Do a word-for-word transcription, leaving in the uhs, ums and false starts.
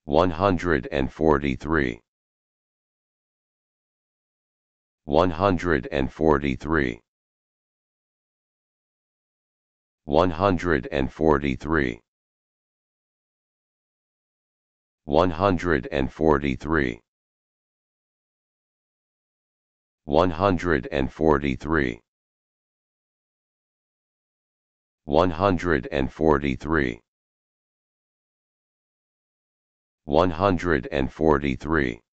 one hundred forty-three, one hundred forty-three, one hundred forty-three, one hundred forty-three, one hundred forty-three, one hundred forty-three, one hundred forty-three,